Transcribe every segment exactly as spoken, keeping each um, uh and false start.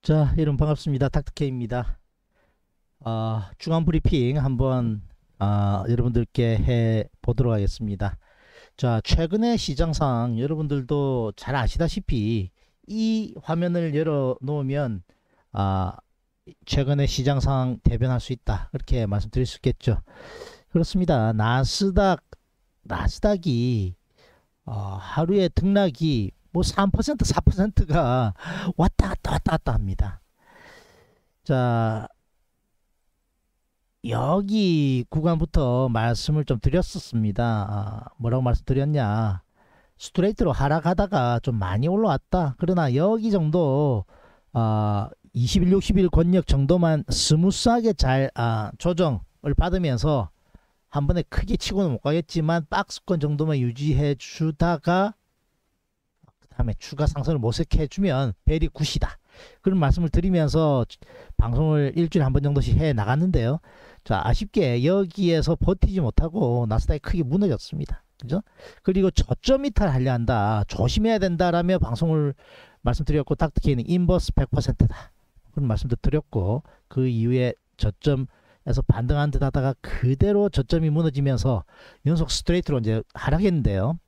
자, 여러분 반갑습니다. 닥터케이입니다. 아, 중간 브리핑 한번 아, 여러분들께 해 보도록 하겠습니다. 자, 최근의 시장 상황 여러분들도 잘 아시다시피 이 화면을 열어 놓으면 아, 최근의 시장 상황 대변할 수 있다. 그렇게 말씀드릴 수 있겠죠. 그렇습니다. 나스닥 나스닥이 어, 하루에 등락이 뭐 삼 퍼센트 사 퍼센트가 왔다 갔다 왔다 갔다 합니다. 자, 여기 구간부터 말씀을 좀 드렸었습니다. 아, 뭐라고 말씀드렸냐, 스트레이트로 하락하다가 좀 많이 올라왔다. 그러나 여기 정도 아, 이십 일 육십 일 권역 정도만 스무스하게 잘 아, 조정을 받으면서 한 번에 크게 치고는 못 가겠지만 박스권 정도만 유지해 주다가 그 다음에 추가 상승을 모색해 주면 베리 굿이다, 그런 말씀을 드리면서 방송을 일주일에 한 번 정도씩 해 나갔는데요. 자, 아쉽게 여기에서 버티지 못하고 나스닥이 크게 무너졌습니다. 그죠? 그리고 저점 이탈 하려 한다, 조심해야 된다라며 방송을 말씀드렸고, 닥터케이는 인버스 백 퍼센트다 그런 말씀도 드렸고, 그 이후에 저점에서 반등한 듯 하다가 그대로 저점이 무너지면서 연속 스트레이트로 이제 하락했는데요.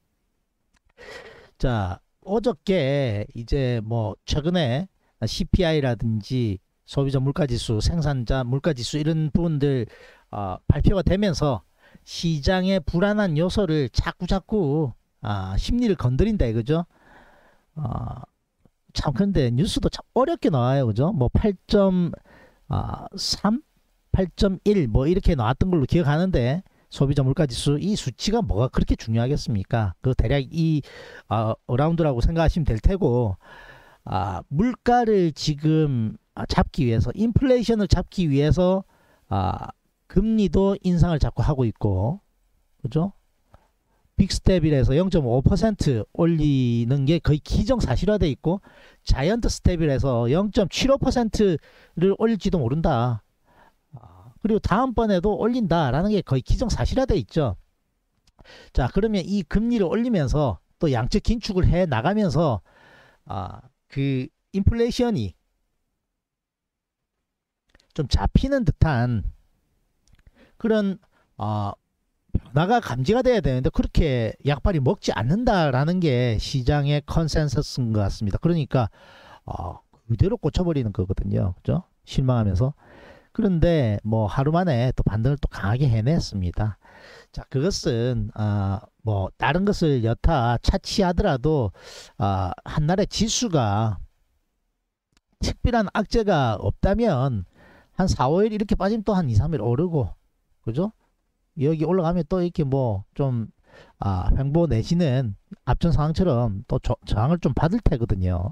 자, 어저께 이제 뭐 최근에 씨피아이라든지 소비자 물가지수, 생산자 물가지수 이런 부분들 어, 발표가 되면서 시장의 불안한 요소를 자꾸 자꾸 아, 심리를 건드린다 이거죠. 어, 참 근데 뉴스도 참 어렵게 나와요, 그죠? 뭐 팔 점 삼, 팔 점 일 뭐 이렇게 나왔던 걸로 기억하는데, 소비자 물가지수 이 수치가 뭐가 그렇게 중요하겠습니까? 그 대략 이 어, 어라운드라고 생각하시면 될 테고, 아, 물가를 지금 잡기 위해서, 인플레이션을 잡기 위해서 아, 금리도 인상을 자꾸 하고 있고, 그죠? 빅스텝이라서 영 점 오 퍼센트 올리는 게 거의 기정사실화돼 있고, 자이언트 스텝이라서 영 점 칠오 퍼센트를 올릴지도 모른다. 아, 그리고 다음번에도 올린다라는 게 거의 기정사실화돼 있죠. 자, 그러면 이 금리를 올리면서 또 양적 긴축을 해 나가면서 아, 그 인플레이션이 좀 잡히는 듯한 그런 어, 변화가 감지가 돼야 되는데, 그렇게 약발이 먹지 않는다라는 게 시장의 컨센서스인 것 같습니다. 그러니까 어, 그대로 꽂혀버리는 거거든요, 그죠? 실망하면서. 그런데 뭐 하루 만에 또 반등을 또 강하게 해냈습니다. 자, 그것은 어, 뭐 다른 것을 여타 차치하더라도 어, 한날의 지수가 특별한 악재가 없다면 한 사, 오 일 이렇게 빠지면 또 한 이, 삼 일 오르고, 그죠? 여기 올라가면 또 이렇게 뭐 좀 아, 횡보 내지는 앞전 상황처럼 또 저, 저항을 좀 받을 테거든요.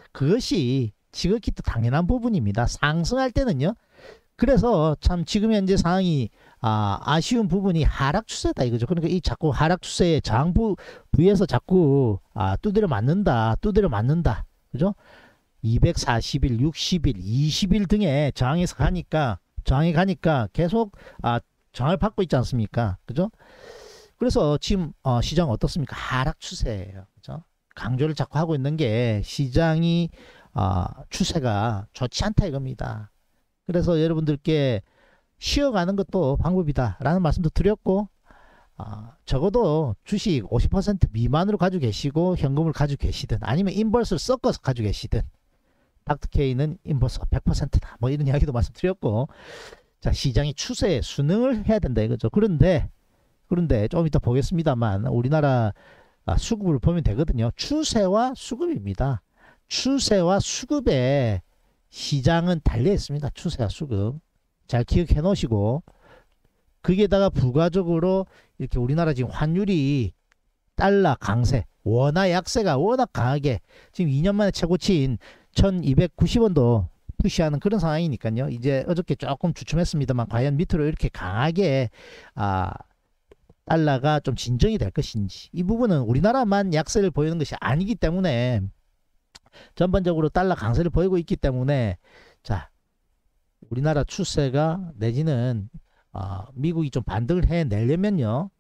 그것이 지극히 또 당연한 부분입니다. 상승할 때는요. 그래서 참 지금 현재 상황이 아, 아쉬운 부분이 하락 추세다 이거죠. 그러니까 이 자꾸 하락 추세에 저항부 부에서 자꾸 아, 두드려 맞는다, 두드려 맞는다, 그죠? 이백사십 일, 육십 일, 이십 일 등에 저항에서 가니까, 저항에 가니까 계속 아, 저항을 받고 있지 않습니까? 그죠? 그래서 지금 어, 시장 어떻습니까? 하락 추세예요. 그죠? 강조를 자꾸 하고 있는 게 시장이 어, 추세가 좋지 않다 이겁니다. 그래서 여러분들께 쉬어가는 것도 방법이다 라는 말씀도 드렸고, 어, 적어도 주식 오십 퍼센트 미만으로 가지고 계시고 현금을 가지고 계시든 아니면 인버스를 섞어서 가지고 계시든, 닥터케이는 인버스가 백 퍼센트다 뭐 이런 이야기도 말씀드렸고, 자, 시장이 추세에 순응을 해야 된다 이거죠. 그런데 그런데 좀 이따 보겠습니다만 우리나라 수급을 보면 되거든요. 추세와 수급입니다. 추세와 수급에 시장은 달려 있습니다. 추세와 수급 잘 기억해 놓으시고, 거기에다가 부가적으로 이렇게 우리나라 지금 환율이 달러 강세, 원화 약세가 워낙 강하게 지금 이 년 만에 최고치인 천이백구십 원도 푸시하는 그런 상황이니까요. 이제 어저께 조금 주춤했습니다만 과연 밑으로 이렇게 강하게 아, 달러가 좀 진정이 될 것인지, 이 부분은 우리나라만 약세를 보이는 것이 아니기 때문에, 전반적으로 달러 강세를 보이고 있기 때문에, 자, 우리나라 추세가 내지는 어, 미국이 좀 반등을 해내려면요,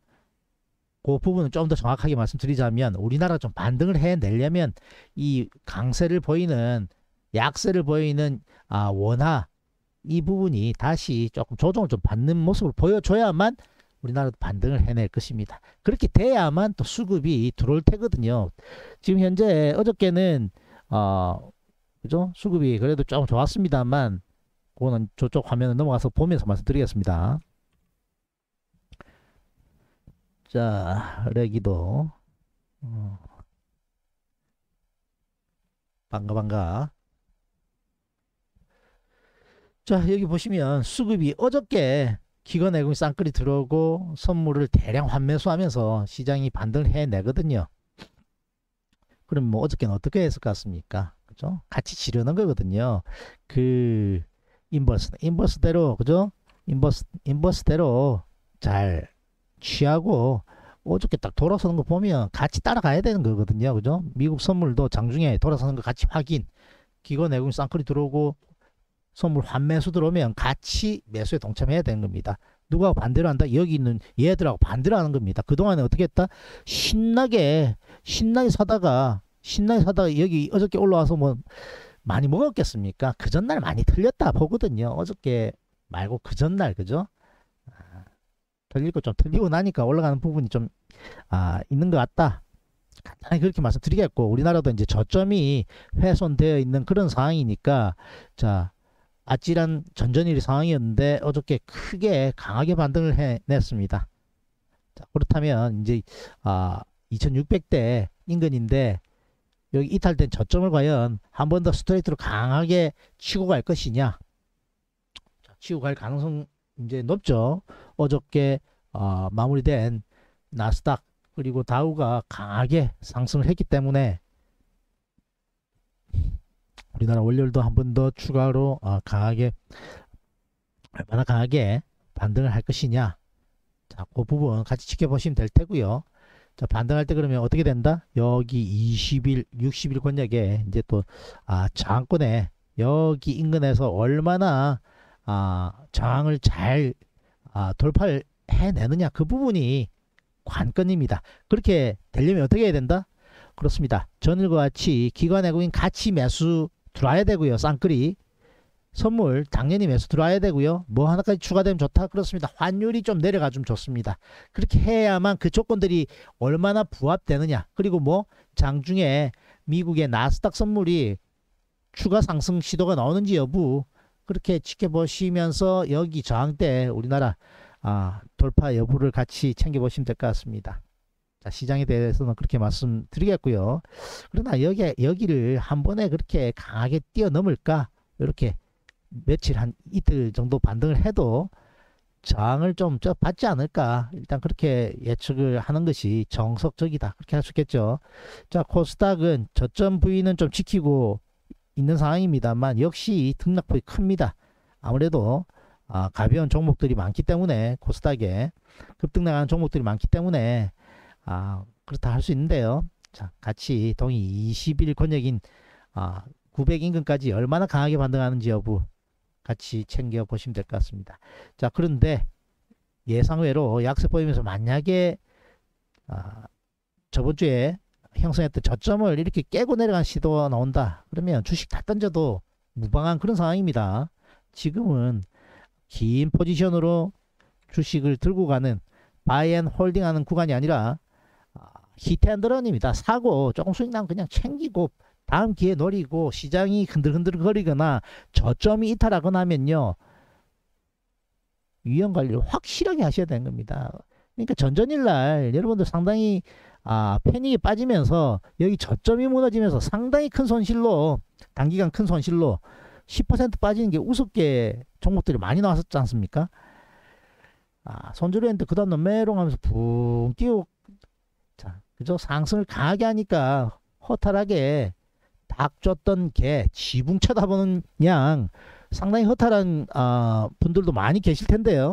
그 부분은 좀 더 정확하게 말씀드리자면, 우리나라가 좀 반등을 해내려면 이 강세를 보이는 약세를 보이는 아, 원화 이 부분이 다시 조금 조정을 좀 받는 모습을 보여줘야만 우리나라도 반등을 해낼 것입니다. 그렇게 돼야만 또 수급이 들어올 테거든요. 지금 현재 어저께는 어 그죠? 수급이 그래도 조금 좋았습니다만 그거는 저쪽 화면에 넘어가서 보면서 말씀드리겠습니다. 자, 레기도 어, 반가 반가. 자, 여기 보시면 수급이 어저께 기관 외국인 쌍끌이 들어오고 선물을 대량 환매수하면서 시장이 반등을 해내거든요. 그럼 뭐 어저께는 어떻게 했을 것 같습니까? 그죠? 같이 지르는 거거든요. 그 인버스, 인버스대로 그죠? 인버스, 인버스대로 잘 취하고 어저께 딱 돌아서는 거 보면 같이 따라가야 되는 거거든요. 그죠? 미국 선물도 장중에 돌아서는 거 같이 확인. 기관 외국인 쌍끌이 들어오고 선물 환매수 들어오면 같이 매수에 동참해야 되는 겁니다. 누가 반대로 한다? 여기 있는 얘들하고 반대로 하는 겁니다. 그동안에 어떻게 했다? 신나게 신나게 사다가 신나게 사다가 여기 어저께 올라와서 뭐 많이 먹었겠습니까? 그 전날 많이 틀렸다 보거든요. 어저께 말고 그 전날 그죠? 아, 틀리고 좀 틀리고 나니까 올라가는 부분이 좀 아, 있는 것 같다. 간단하게 그렇게 말씀드리겠고 우리나라도 이제 저점이 훼손되어 있는 그런 상황이니까 자 아찔한 전전일의 상황이었는데 어저께 크게 강하게 반등을 해냈습니다. 자, 그렇다면 이제 아, 이천육백 대 인근인데 여기 이탈된 저점을 과연 한 번 더 스트레이트로 강하게 치고 갈 것이냐? 자, 치고 갈 가능성 이제 높죠. 어저께 어, 마무리된 나스닥 그리고 다우가 강하게 상승을 했기 때문에 우리나라 월요일도 한 번 더 추가로 어, 강하게 얼마나 강하게 반등을 할 것이냐. 자, 그 부분 같이 지켜보시면 될 테고요. 자, 반등할 때 그러면 어떻게 된다? 여기 이십 일, 육십 일 권역에 이제 또 아, 저항권에 여기 인근에서 얼마나 아, 저항을 잘 아, 돌파를 해내느냐 그 부분이 관건입니다. 그렇게 되려면 어떻게 해야 된다? 그렇습니다. 전일과 같이 기관 외국인 같이 매수 들어와야 되고요. 쌍끌이 선물 당연히 매수 들어와야 되고요. 뭐 하나까지 추가되면 좋다. 그렇습니다. 환율이 좀 내려가 좀 좋습니다. 그렇게 해야만 그 조건들이 얼마나 부합되느냐. 그리고 뭐 장중에 미국의 나스닥 선물이 추가 상승 시도가 나오는지 여부 그렇게 지켜보시면서 여기 저항대 우리나라 아, 돌파 여부를 같이 챙겨보시면 될 것 같습니다. 자, 시장에 대해서는 그렇게 말씀드리겠고요. 그러나 여기, 여기를 한 번에 그렇게 강하게 뛰어넘을까? 이렇게 며칠 한 이틀 정도 반등을 해도 저항을 좀 받지 않을까? 일단 그렇게 예측을 하는 것이 정석적이다. 그렇게 할 수 있겠죠. 자, 코스닥은 저점 부위는 좀 지키고 있는 상황입니다만 역시 등락폭이 큽니다. 아무래도 아, 가벼운 종목들이 많기 때문에 코스닥에 급등나가는 종목들이 많기 때문에 아, 그렇다 할 수 있는데요. 자, 같이 동이 이십 일 권역인 아, 구백 인근까지 얼마나 강하게 반등하는지 여부 같이 챙겨 보시면 될 것 같습니다. 자, 그런데 예상외로 약세 보이면서 만약에 아, 저번 주에 형성했던 저점을 이렇게 깨고 내려간 시도가 나온다. 그러면 주식 다 던져도 무방한 그런 상황입니다. 지금은 긴 포지션으로 주식을 들고 가는 바이앤 홀딩하는 구간이 아니라 히트앤런입니다. 사고 조금 수익 나면 그냥 챙기고 다음 기회 노리고 시장이 흔들흔들 거리거나 저점이 이탈하거나 하면요 위험 관리를 확실하게 하셔야 되는 겁니다. 그러니까 전전일날 여러분들 상당히 아, 패닉이 빠지면서 여기 저점이 무너지면서 상당히 큰 손실로 단기간 큰 손실로 십 퍼센트 빠지는 게 우습게 종목들이 많이 나왔었지 않습니까? 아, 손절을 했는데 그 다음 메롱하면서 붕 뛰고 자, 그죠? 상승을 강하게 하니까 허탈하게 닭 쫓던 개 지붕 쳐다보는 양 상당히 허탈한 아, 분들도 많이 계실 텐데요.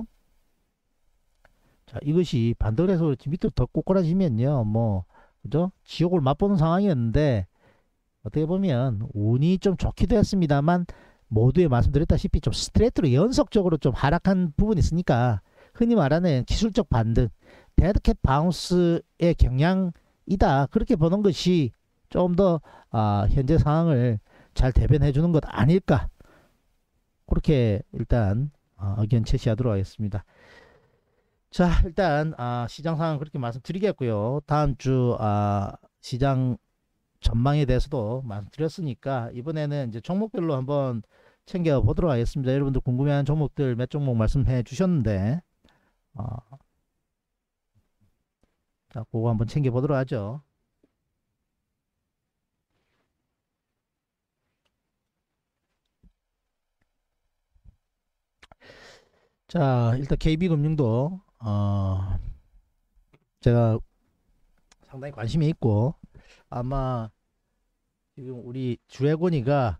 자, 이것이 반등을 해서 밑으로 더 꼬꾸라지면요 뭐 그죠? 지옥을 맛보는 상황이었는데 어떻게 보면 운이 좀 좋기도 했습니다만 모두에 말씀드렸다시피 좀 스트레이트로 연속적으로 좀 하락한 부분이 있으니까 흔히 말하는 기술적 반등 데드캣 바운스의 경향이다 그렇게 보는 것이 좀 더 아, 현재 상황을 잘 대변해 주는 것 아닐까, 그렇게 일단 어, 의견 제시하도록 하겠습니다. 자, 일단 아, 시장 상황 그렇게 말씀드리겠고요. 다음 주 아, 시장 전망에 대해서도 말씀드렸으니까 이번에는 이제 종목별로 한번 챙겨 보도록 하겠습니다. 여러분들 궁금해하는 종목들 몇 종목 말씀해 주셨는데 어, 자, 그거 한번 챙겨 보도록 하죠. 자, 일단 케이비금융도 어, 제가 상당히 관심이 있고, 아마 지금 우리 주혜곤이가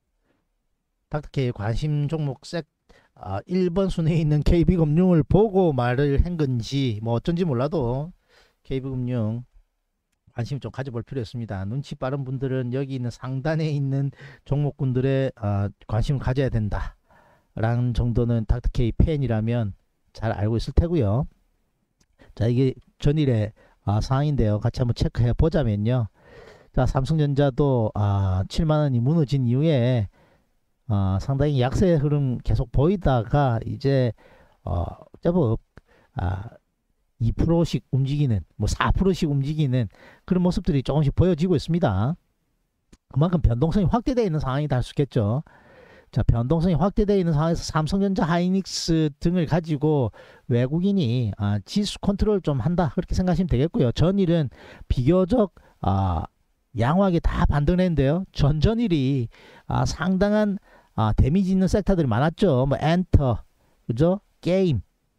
닥터케이 관심 종목 색 아, 일 번 순위에 있는 케이비금융을 보고 말을 한 건지 뭐 어쩐지 몰라도 케이비금융 관심 좀 가져볼 필요 있습니다. 눈치 빠른 분들은 여기 있는 상단에 있는 종목군들의 아, 관심을 가져야 된다 라는 정도는 닥터케이 팬이라면 잘 알고 있을 테고요. 자, 이게 전일의 아, 상황인데요. 같이 한번 체크해 보자면요. 자, 삼성전자도 아, 칠만 원이 무너진 이후에 어, 상당히 약세 흐름 계속 보이다가 이제 어, 제법 아, 이 퍼센트씩 움직이는, 뭐 사 퍼센트씩 움직이는 그런 모습들이 조금씩 보여지고 있습니다. 그만큼 변동성이 확대되어 있는 상황이다 할 수 있겠죠. 자, 변동성이 확대되어 있는 상황에서 삼성전자, 하이닉스 등을 가지고 외국인이 아, 지수 컨트롤 좀 한다 그렇게 생각하시면 되겠고요. 전일은 비교적 아, 양호하게 다 반등을 했는데요. 전전일이 아, 상당한 아, 데미지 있는 섹터들이 많았죠. 뭐 엔터, 그죠? 게임,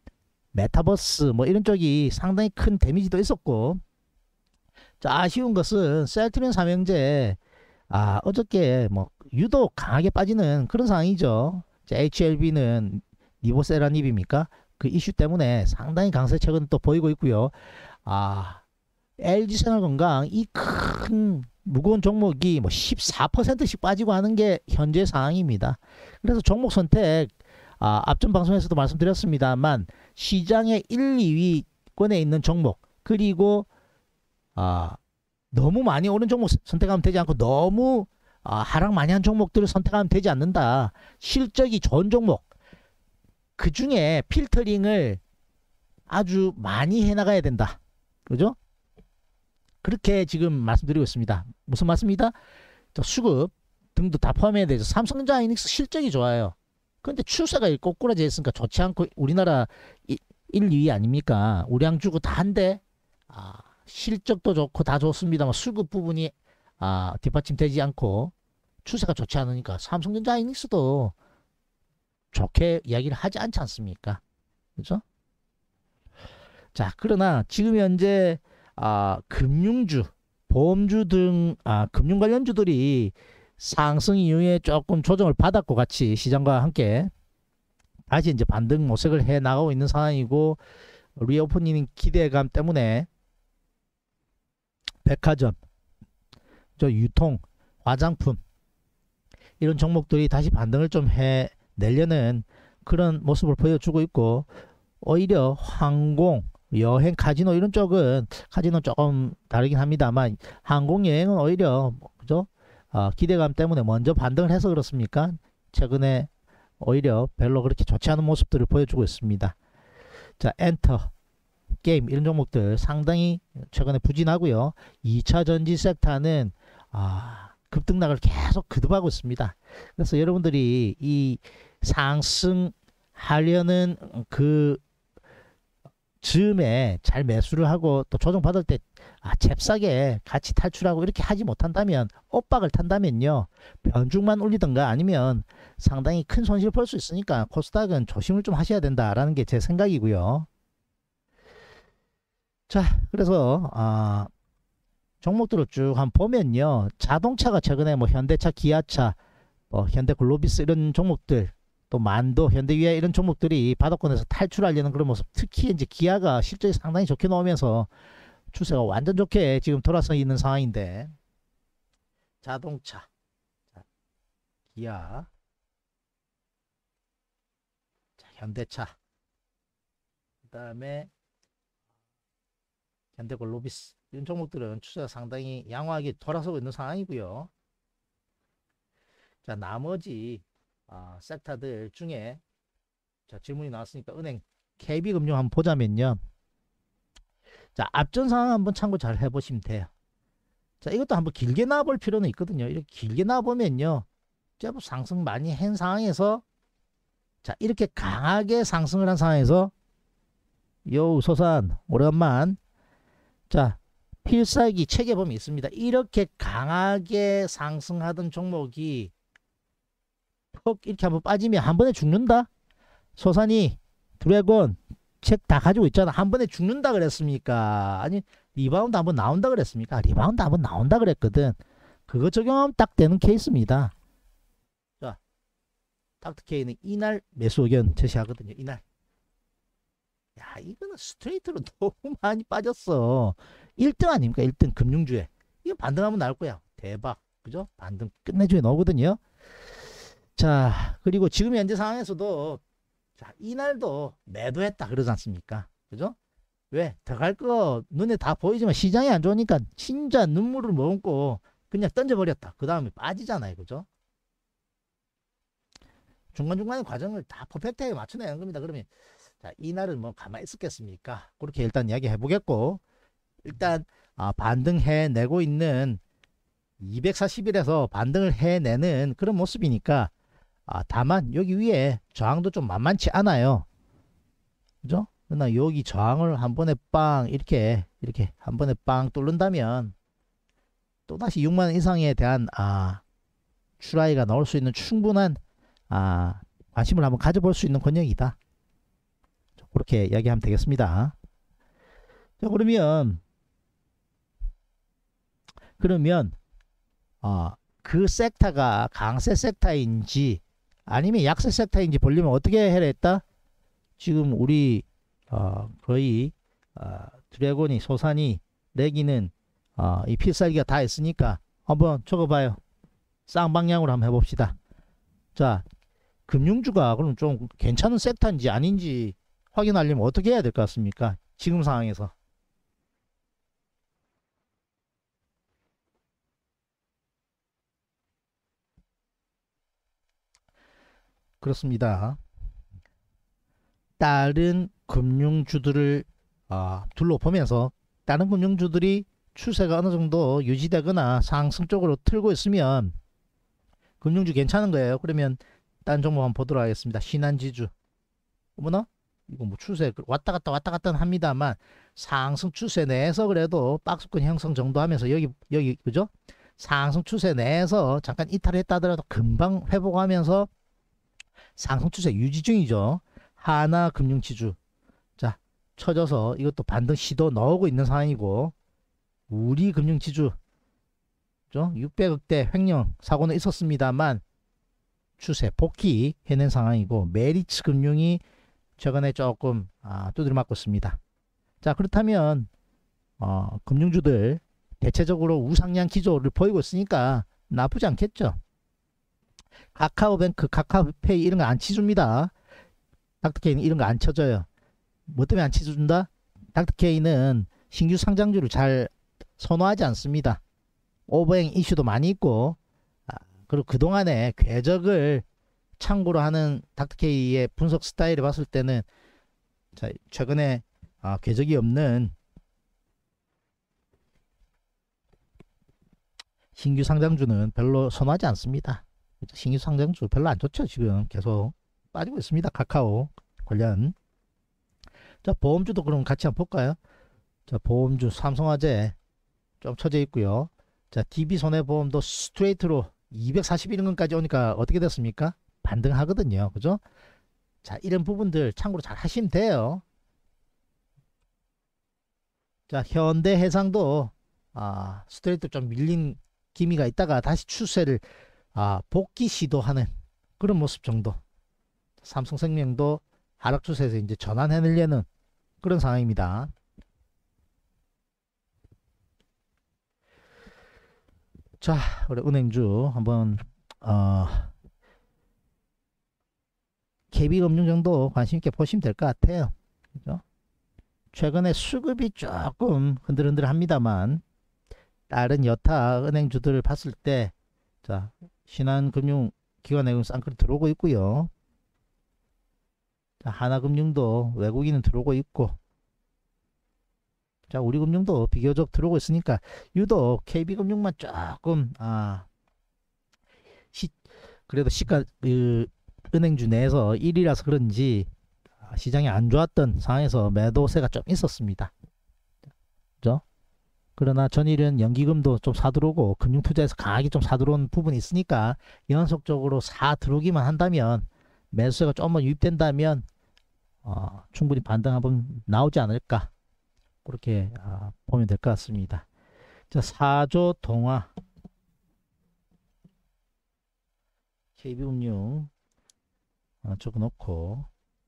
메타버스 뭐 이런 쪽이 상당히 큰 데미지도 있었고, 자, 아쉬운 것은 셀트리온 삼형제 아, 어저께 뭐 유독 강하게 빠지는 그런 상황이죠. 자, 에이치엘비는 니보세라닙입니까? 그 이슈 때문에 상당히 강세 최근 또 보이고 있고요. 아, 엘지생활건강 이 큰 무거운 종목이 뭐 십사 퍼센트씩 빠지고 하는 게 현재 상황입니다. 그래서 종목 선택 아, 앞전 방송에서도 말씀드렸습니다만 시장의 일, 이 위권에 있는 종목, 그리고 아, 너무 많이 오른 종목 선택하면 되지 않고 너무 아, 하락 많이 한 종목들을 선택하면 되지 않는다. 실적이 좋은 종목, 그 중에 필터링을 아주 많이 해나가야 된다. 그죠? 그렇게 지금 말씀드리고 있습니다. 무슨 말씀입니다? 수급 등도 다 포함해야 되죠. 삼성전자, 하이닉스 실적이 좋아요. 그런데 추세가 꼬꾸라져 있으니까 좋지 않고, 우리나라 일, 이 위 아닙니까? 우량주고 다 한데 아, 실적도 좋고 다 좋습니다만 수급 부분이 아, 뒷받침되지 않고 추세가 좋지 않으니까 삼성전자, 하이닉스도 좋게 이야기를 하지 않지 않습니까? 그죠? 자, 그러나 지금 현재 아, 금융주, 보험주 등 아, 금융 관련주들이 상승 이후에 조금 조정을 받았고 같이 시장과 함께 다시 이제 반등 모색을 해 나가고 있는 상황이고, 리오프닝 기대감 때문에 백화점, 저 유통, 화장품 이런 종목들이 다시 반등을 좀 해 내려는 그런 모습을 보여주고 있고, 오히려 항공, 여행, 카지노 이런 쪽은, 카지노 조금 다르긴 합니다만 항공 여행은 오히려 그죠? 어, 기대감 때문에 먼저 반등을 해서 그렇습니까? 최근에 오히려 별로 그렇게 좋지 않은 모습들을 보여주고 있습니다. 자, 엔터, 게임 이런 종목들 상당히 최근에 부진하고요. 이 차 전지 섹터는 아, 급등락을 계속 거듭하고 있습니다. 그래서 여러분들이 이 상승하려는 그 즈음에 잘 매수를 하고 또 조정받을 때 아, 잽싸게 같이 탈출하고 이렇게 하지 못한다면, 엇박을 탄다면요, 변죽만 올리든가 아니면 상당히 큰 손실을 볼 수 있으니까 코스닥은 조심을 좀 하셔야 된다라는 게 제 생각이고요. 자, 그래서 아, 종목들을 쭉 한번 보면요, 자동차가 최근에 뭐 현대차, 기아차, 뭐 현대글로비스 이런 종목들, 또 만도, 현대위아 이런 종목들이 바닥권에서 탈출하려는 그런 모습, 특히 이제 기아가 실적이 상당히 좋게 나오면서 추세가 완전 좋게 지금 돌아서 있는 상황인데, 자동차, 기아, 자, 현대차, 그 다음에 현대글로비스 이런 종목들은 추세가 상당히 양호하게 돌아서고 있는 상황이고요. 자, 나머지 아, 섹터들 중에 자, 질문이 나왔으니까 은행 케이비금융 한번 보자면요. 자, 앞전 상황 한번 참고 잘 해보시면 돼요. 자, 이것도 한번 길게 나와볼 필요는 있거든요. 이렇게 길게 나와보면요. 제법 상승 많이 한 상황에서 자, 이렇게 강하게 상승을 한 상황에서 요 소산 오랜만 자, 필살기 책에 보면 있습니다. 이렇게 강하게 상승하던 종목이 퍽 이렇게 한번 빠지면 한 번에 죽는다. 소산이 드래곤 책 다 가지고 있잖아. 한 번에 죽는다 그랬습니까? 아니 리바운드 한번 나온다 그랬습니까? 리바운드 한번 나온다 그랬거든. 그거 적용하면 딱 되는 케이스입니다. 자, 닥터케이는 이날 매수 의견 제시하거든요. 이날. 야, 이거는 스트레이트로 너무 많이 빠졌어. 일 등 아닙니까? 일 등 금융주에. 이거 반등하면 나올 거야. 대박. 그죠? 반등 끝내주에 나오거든요. 자, 그리고 지금 현재 상황에서도 자, 이날도 매도했다 그러지 않습니까? 그죠? 왜? 들어갈 거 눈에 다 보이지만 시장이 안 좋으니까 진짜 눈물을 머금고 그냥 던져버렸다. 그 다음에 빠지잖아요. 그죠? 중간중간의 과정을 다 퍼펙트하게 맞춰내는 겁니다. 그러면 자, 이날은 뭐 가만히 있었겠습니까? 그렇게 일단 이야기 해보겠고, 일단 아, 반등해내고 있는 이백사십 일에서 반등을 해내는 그런 모습이니까 아, 다만 여기 위에 저항도 좀 만만치 않아요. 그죠? 그러나 여기 저항을 한 번에 빵 이렇게 이렇게 한 번에 빵 뚫는다면 또다시 육만 원 이상에 대한 아, 추라이가 나올 수 있는 충분한 아, 관심을 한번 가져볼 수 있는 권역이다. 그렇게 이야기하면 되겠습니다. 자, 그러면 그러면 어, 그 섹터가 강세 섹터인지 아니면 약세 섹터인지 보려면 어떻게 해야 했다? 지금 우리 어, 거의 어, 드래곤이 소산이 내기는 어, 이 필살기가 다 있으니까 한번 적어봐요. 쌍방향으로 한번 해봅시다. 자, 금융주가 그럼 좀 괜찮은 섹터인지 아닌지 확인하려면 어떻게 해야 될 것 같습니까? 지금 상황에서. 그렇습니다. 다른 금융주들을 어, 둘러보면서 다른 금융주들이 추세가 어느 정도 유지되거나 상승 쪽으로 틀고 있으면 금융주 괜찮은 거예요. 그러면 다른 종목 한번 보도록 하겠습니다. 신한지주. 어머나? 이거 뭐 추세 왔다 갔다 왔다 갔다 합니다만 상승 추세 내에서 그래도 박스권 형성 정도 하면서 여기 여기 그죠? 상승 추세 내에서 잠깐 이탈했다 하더라도 금방 회복하면서 상승 추세 유지 중이죠. 하나금융지주. 자, 쳐져서 이것도 반등 시도 나오고 있는 상황이고 우리금융지주 육백억대 횡령 사고는 있었습니다만 추세 복귀 해낸 상황이고 메리츠금융이 최근에 조금 아, 두드려 맞고 있습니다. 자, 그렇다면 어, 금융주들 대체적으로 우상향 기조를 보이고 있으니까 나쁘지 않겠죠. 카카오뱅크, 카카오페이 이런 거 안 치줍니다. 닥터케이는 이런 거 안 쳐줘요. 뭐 때문에 안 치준다? 닥터케이는 신규 상장주를 잘 선호하지 않습니다. 오버행 이슈도 많이 있고 아, 그리고 그동안의 궤적을 참고로 하는 닥터케이의 분석 스타일을 봤을 때는 자, 최근에 아, 궤적이 없는 신규 상장주는 별로 선호하지 않습니다. 신규 상장주 별로 안 좋죠. 지금 계속 빠지고 있습니다. 카카오 관련. 자, 보험주도 그럼 같이 한번 볼까요? 자, 보험주 삼성화재 좀 처져 있고요. 자, 디비손해보험도 스트레이트로 이백사십일 원까지 오니까 어떻게 됐습니까? 반등하거든요. 그죠? 자, 이런 부분들 참고로 잘 하시면 돼요. 자, 현대해상도 아, 스트레이트 좀 밀린 기미가 있다가 다시 추세를 아, 복귀 시도하는 그런 모습 정도. 삼성생명도 하락 추세에서 이제 전환해내려는 그런 상황입니다. 자, 우리 은행주 한번 어, 케이비금융 정도 관심 있게 보시면 될 것 같아요. 그죠? 최근에 수급이 조금 흔들흔들 합니다만 다른 여타 은행주들을 봤을 때 자, 신한금융기관에 쌍끌이 들어오고 있고요. 자, 하나금융도 외국인은 들어오고 있고, 자, 우리금융도 비교적 들어오고 있으니까 유독 케이비금융만 조금 아 시, 그래도 시가 그, 은행주 내에서 일 위라서 그런지 시장이 안 좋았던 상황에서 매도세가 좀 있었습니다. 그죠? 그러나 전일은 연기금도 좀 사들어오고 금융투자에서 강하게 좀 사들어온 부분이 있으니까 연속적으로 사들어오기만 한다면 매수세가 조금만 유입된다면 어, 충분히 반등 한번 나오지 않을까 그렇게 어, 보면 될 것 같습니다. 자, 사조 동화 케이비금융 어, 적어놓고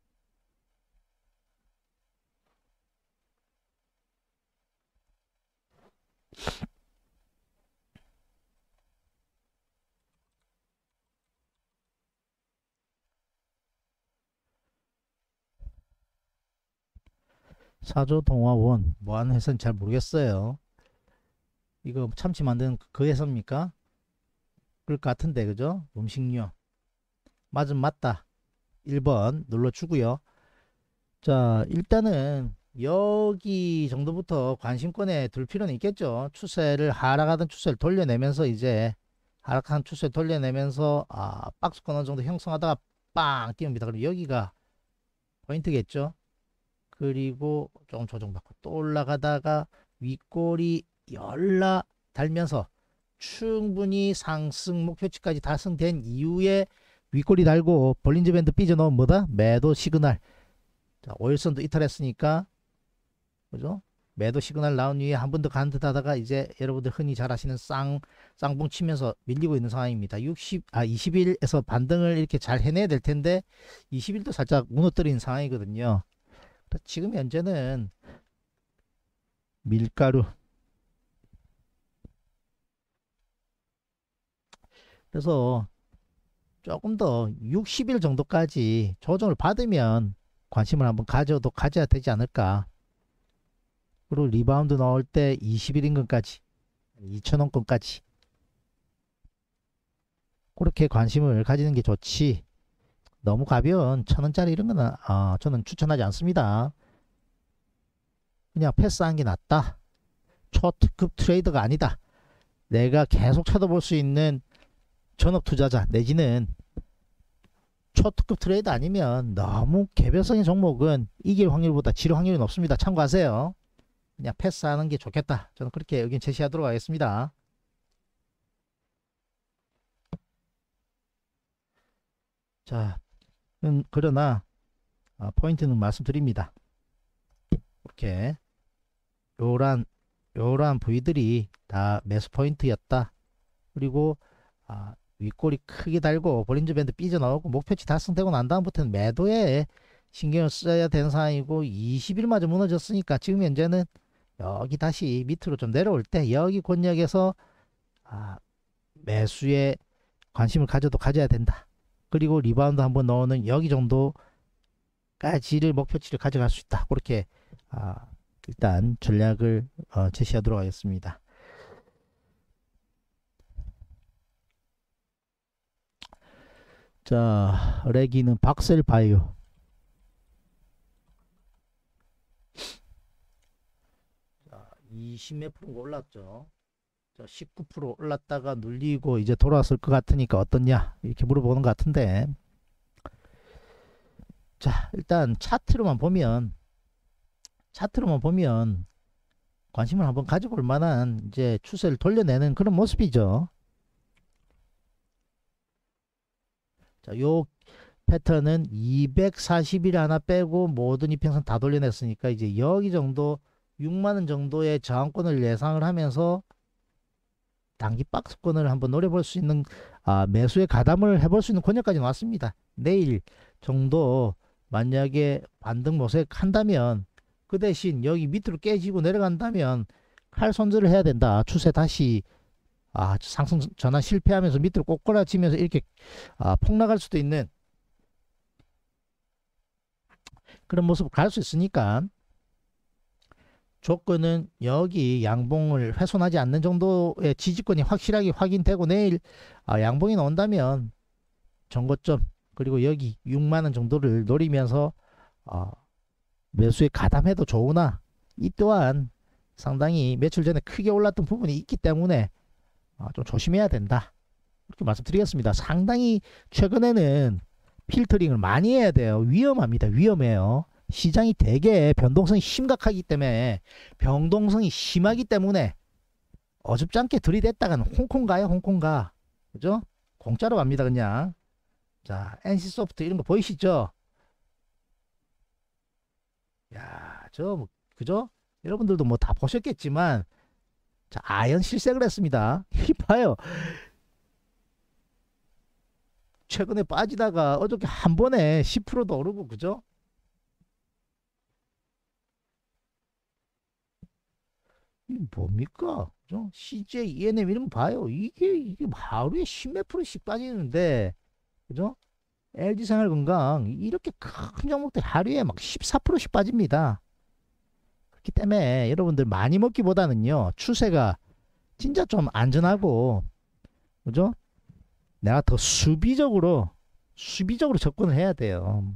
사조동화원 뭐하는 회사인지 잘 모르겠어요. 이거 참치 만드는 그 회사입니까? 그럴 것 같은데 그죠? 음식료 맞으면 맞다 일 번 눌러주고요. 자, 일단은 여기 정도부터 관심권에 둘 필요는 있겠죠. 추세를 하락하던 추세를 돌려내면서 이제 하락한 추세를 돌려내면서 아, 박스권 어느 정도 형성하다가 빵 띄웁니다. 그럼 여기가 포인트겠죠. 그리고 조금 조정받고 또 올라가다가 윗골이 열라 달면서 충분히 상승 목표치까지 달성된 이후에 윗골이 달고 볼린저 밴드 삐져나오면 뭐다? 매도 시그널. 자, 오일선도 이탈했으니까 그죠? 매도 시그널 나온 이후에 한 번 더 간 듯 하다가 이제 여러분들 흔히 잘 아시는 쌍 쌍봉 치면서 밀리고 있는 상황입니다. 육십, 아, 이십 일에서 반등을 이렇게 잘 해내야 될 텐데 이십 일도 살짝 무너뜨린 상황이거든요. 지금 현재는 밀가루 그래서 조금 더 육십 일 정도까지 조정을 받으면 관심을 한번 가져도 가져야 되지 않을까. 그리고 리바운드 나올 때 이십 일 인근까지 이천 원권까지 그렇게 관심을 가지는 게 좋지. 너무 가벼운 천 원짜리 이런 거는 어, 저는 추천하지 않습니다. 그냥 패스한 게 낫다. 초특급 트레이더가 아니다. 내가 계속 쳐다볼 수 있는 전업 투자자 내지는 초특급 트레이더 아니면 너무 개별성의 종목은 이길 확률보다 질 확률이 높습니다. 참고하세요. 그냥 패스하는 게 좋겠다. 저는 그렇게 의견 제시하도록 하겠습니다. 자, 음, 그러나 아, 포인트는 말씀드립니다. 이렇게 요란 요러한 부위들이 다 매수 포인트였다. 그리고 아, 윗골이 크게 달고 볼린저 밴드 삐져나오고 목표치 달성되고 난 다음부터는 매도에 신경을 써야 되는 상황이고 이십 일마저 무너졌으니까 지금 현재는 여기 다시 밑으로 좀 내려올 때 여기 권역에서 아, 매수에 관심을 가져도 가져야 된다. 그리고 리바운드 한번 넣는 여기 정도까지를 목표치를 가져갈 수 있다. 그렇게 아, 일단 전략을 어, 제시하도록 하겠습니다. 자, 레기는 박셀바이오. 자, 이십 몇 프로 올랐죠. 자, 십구 퍼센트 올랐다가 눌리고 이제 돌아왔을 것 같으니까 어떻냐? 이렇게 물어보는 것 같은데. 자, 일단 차트로만 보면 차트로만 보면 관심을 한번 가져볼 만한 이제 추세를 돌려내는 그런 모습이죠. 자, 요 패턴은 이백사십 일 하나 빼고 모든 이평선 다 돌려냈으니까 이제 여기 정도 육만 원 정도의 저항권을 예상을 하면서 단기 박스권을 한번 노려볼 수 있는 아, 매수에 가담을 해볼 수 있는 권역까지 나왔습니다. 내일 정도 만약에 반등 모색한다면 그 대신 여기 밑으로 깨지고 내려간다면 칼 손질을 해야 된다. 추세 다시 아, 상승 전환 실패하면서 밑으로 꼬꾸라지면서 이렇게 아, 폭락할 수도 있는 그런 모습을 갈 수 있으니까 조건은 여기 양봉을 훼손하지 않는 정도의 지지권이 확실하게 확인되고 내일 아, 양봉이 나온다면 전고점 그리고 여기 육만 원 정도를 노리면서 어, 매수에 가담해도 좋으나 이 또한 상당히 며칠 전에 크게 올랐던 부분이 있기 때문에 어, 좀 조심해야 된다. 이렇게 말씀드리겠습니다. 상당히 최근에는 필터링을 많이 해야 돼요. 위험합니다. 위험해요. 시장이 되게 변동성이 심각하기 때문에 변동성이 심하기 때문에 어줍지 않게 들이댔다가는 홍콩 가요. 홍콩 가. 그죠? 공짜로 갑니다. 그냥. 자, 엔씨소프트 이런 거 보이시죠? 야, 저 뭐, 그죠? 여러분들도 뭐 다 보셨겠지만 자, 아연 실색을 했습니다. 이 봐요. 최근에 빠지다가 어저께 한 번에 십 퍼센트도 오르고 그죠? 이게 뭡니까? 그죠? 씨제이, 이엔엠 이런 거 봐요. 이게 이게 하루에 십몇 프로씩 빠지는데 그죠? 엘지생활건강 이렇게 큰 종목들 하루에 막 십사 퍼센트씩 빠집니다. 그렇기 때문에 여러분들 많이 먹기보다는요. 추세가 진짜 좀 안전하고 그죠? 내가 더 수비적으로 수비적으로 접근을 해야 돼요.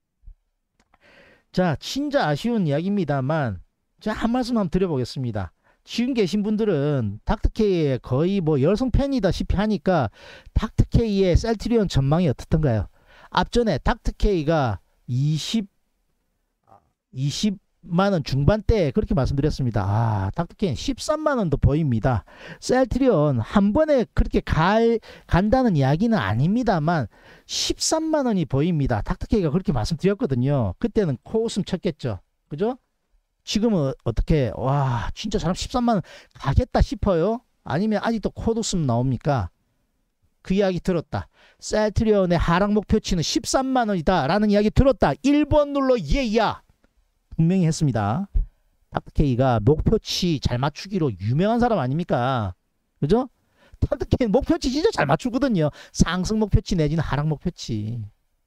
자, 진짜 아쉬운 이야기입니다만 자, 한 말씀 한번 드려보겠습니다. 지금 계신 분들은 닥터케이의 거의 뭐 열성 팬이다시피 하니까 닥터케이의 셀트리온 전망이 어떻던가요? 앞전에 닥터케이가 이십, 이십만 원 중반대 그렇게 말씀드렸습니다. 아, 닥터케이는 십삼만 원도 보입니다. 셀트리온 한 번에 그렇게 갈, 간다는 이야기는 아닙니다만 십삼만 원이 보입니다. 닥터케이가 그렇게 말씀드렸거든요. 그때는 코웃음 쳤겠죠. 그죠? 지금은 어떻게 와 진짜 사람 십삼만 원 가겠다 싶어요? 아니면 아직도 코웃음 나옵니까? 그 이야기 들었다. 셀트리온의 하락 목표치는 십삼만 원이다 라는 이야기 들었다. 일 번 눌러 예야 분명히 했습니다. 닥터케이가 목표치 잘 맞추기로 유명한 사람 아닙니까? 그죠? 닥터케이는 목표치 진짜 잘 맞추거든요. 상승 목표치 내지는 하락 목표치.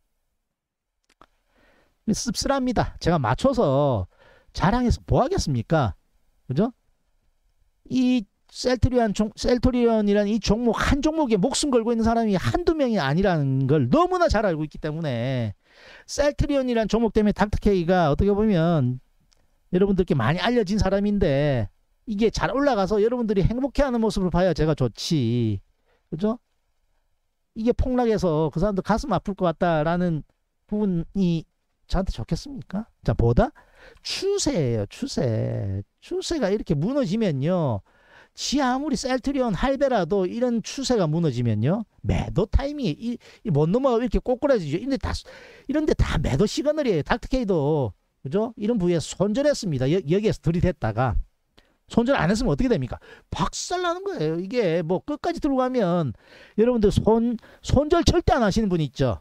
씁쓸합니다. 제가 맞춰서 자랑해서 뭐 하겠습니까? 그죠? 이 셀트리온, 셀트리온이라는 이 종목 한 종목에 목숨 걸고 있는 사람이 한두 명이 아니라는 걸 너무나 잘 알고 있기 때문에 셀트리온이라는 종목 때문에 닥터케이가 어떻게 보면 여러분들께 많이 알려진 사람인데 이게 잘 올라가서 여러분들이 행복해하는 모습을 봐야 제가 좋지. 그죠? 이게 폭락해서 그 사람들 가슴 아플 것 같다라는 부분이 저한테 좋겠습니까? 자, 보다 추세예요. 추세. 추세가 이렇게 무너지면요. 지 아무리 셀트리온 할배라도 이런 추세가 무너지면요. 매도 타이밍이 이, 이 못 넘어가 이렇게 꼬꾸라지죠. 이런데 다, 이런데 다 매도 시그널이에요. 닥터케이도. 그죠? 이런 부위에 손절했습니다. 여, 여기에서 들이댔다가. 손절 안 했으면 어떻게 됩니까? 박살나는 거예요. 이게 뭐 끝까지 들고 가면 여러분들 손, 손절 절대 안 하시는 분 있죠?